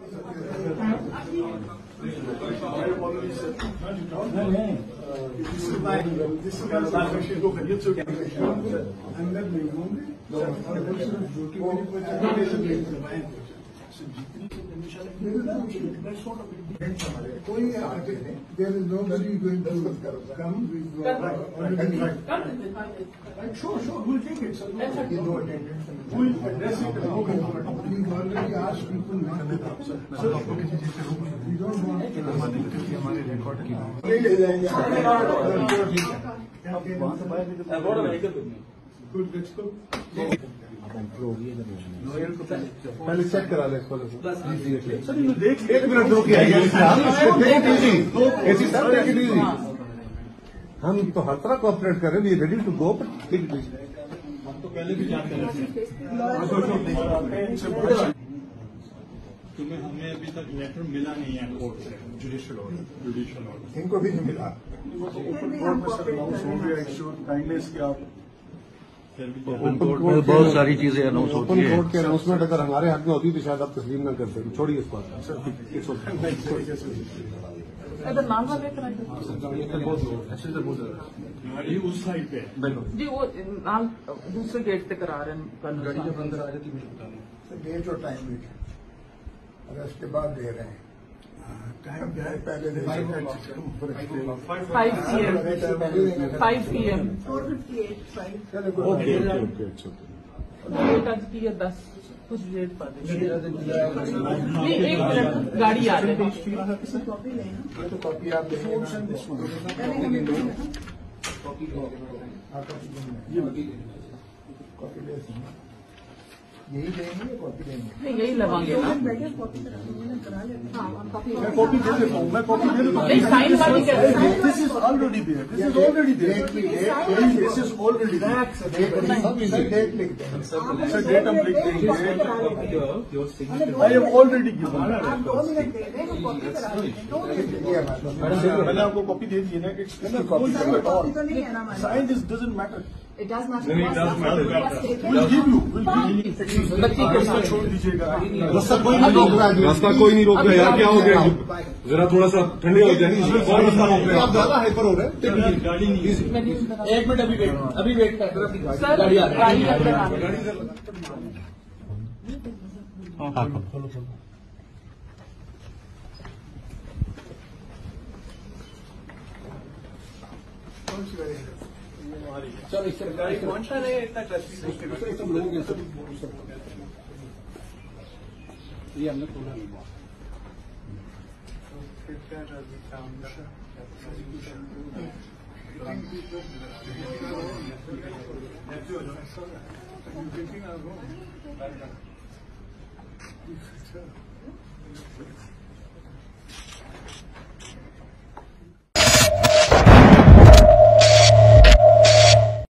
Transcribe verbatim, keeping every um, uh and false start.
कोई आगे नहीं, there is nobody going to come with sure, sure, we'll take it, sir. No attendance. We'll address it. We've already asked people not to come, sir. We don't want to. हमारे record की नहीं ले जाएंगे। Good, let's go. पहले check करा ले इसको। Sir देख एक मिनट दो क्या हम तो हर तरह कोऑपरेट कर रहे हैं, रेडी टू गो, बट हम तो पहले भी जानते हैं। तुम्हें हमें अभी तक लेटर मिला नहीं है कोर्ट से, जुडिशियल ऑर्डर जुडिशियल ऑर्डर इनको भी नहीं मिला। ओपन कोर्ट में सब अनाउंस हो गया, इश्यू काइंडनेस की आप ओपन कोर्ट में बहुत सारी चीजें अनाउंस होती है। ओपन कोर्ट के अनाउंसमेंट अगर हमारे हाथ में होती तो शायद आप तस्लीम न करते। छोड़िए इस बात। गाड़ी उस साइड पे जी, वो नाम दूसरे गेट पे करा रहे हैं। गाड़ी जब अंदर आ जाती मुझे बताना। डेट और टाइम भी अरेस्ट के बाद दे रहे हैं। टाइम क्या है? पहले five P five PM P okay ओके ओके अच्छा डेट आज की है दस कुछ डेट पर नहीं, एक मिनट गाड़ी आ रही है। तो कॉपी आप देंगे कॉपी ले यही देंगे कॉपी देंगे नहीं, यही लगाएंगे ना। मैं कॉपी दे देता हूँ, मैं कॉपी दे देता हूँ। नहीं, साइन वाली कैसे? This is already there, this is already there, this is already there. Date लिख देंगे सर, डेट हम लिख देंगे। I have already given. मैंने आपको कॉपी दे दी है ना कि sign this doesn't matter. It does not We'll give you, we'll give you। रास्ता छोड़ दीजिएगा, रास्ता कोई नहीं रोक रहा है, रास्ता कोई नहीं रोक रहा है यार, क्या हो गया? जरा थोड़ा सा ठंडे हो जाए, इसमें कौन रास्ता रोक रहे हैं? आप ज्यादा हाइपर हो रहे हैं। गाड़ी नहीं, एक मिनट अभी वेट अभी वेट कर सर, गाड़ी आ रही है। चलो इस गाड़ी कौन सा है इतना सब लोग हैं सब ये हमने खोला नहीं हुआ।